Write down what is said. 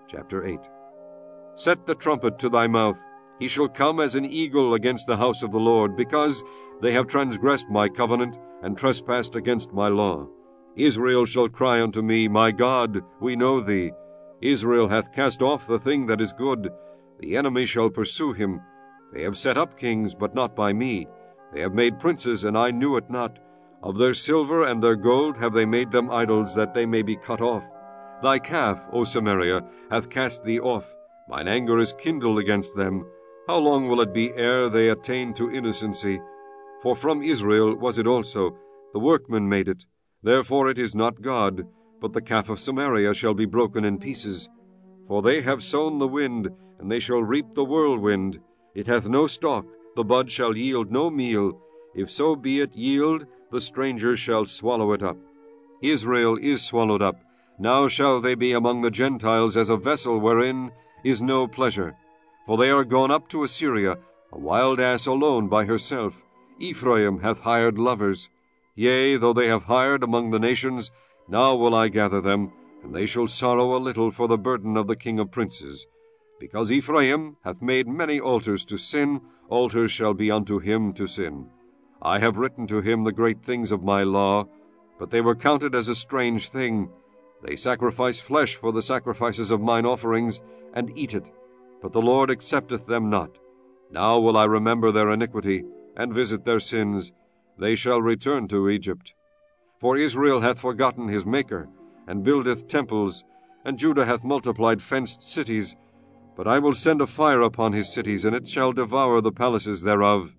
Chapter 8. Set the trumpet to thy mouth. He shall come as an eagle against the house of the Lord, because they have transgressed my covenant, and trespassed against my law. Israel shall cry unto me, My God, we know thee. Israel hath cast off the thing that is good. The enemy shall pursue him. They have set up kings, but not by me. They have made princes, and I knew it not. Of their silver and their gold have they made them idols, that they may be cut off. Thy calf, O Samaria, hath cast thee off. Mine anger is kindled against them. How long will it be ere they attain to innocency? For from Israel was it also. The workman made it. Therefore it is not God, but the calf of Samaria shall be broken in pieces. For they have sown the wind, and they shall reap the whirlwind. It hath no stalk, the bud shall yield no meal. If so be it yield, the stranger shall swallow it up. Israel is swallowed up. Now shall they be among the Gentiles as a vessel wherein is no pleasure. For they are gone up to Assyria, a wild ass alone by herself. Ephraim hath hired lovers. Yea, though they have hired among the nations, now will I gather them, and they shall sorrow a little for the burden of the king of princes. Because Ephraim hath made many altars to sin, altars shall be unto him to sin. I have written to him the great things of my law, but they were counted as a strange thing. They sacrifice flesh for the sacrifices of mine offerings, and eat it, but the Lord accepteth them not. Now will I remember their iniquity, and visit their sins. They shall return to Egypt. For Israel hath forgotten his Maker, and buildeth temples, and Judah hath multiplied fenced cities. But I will send a fire upon his cities, and it shall devour the palaces thereof.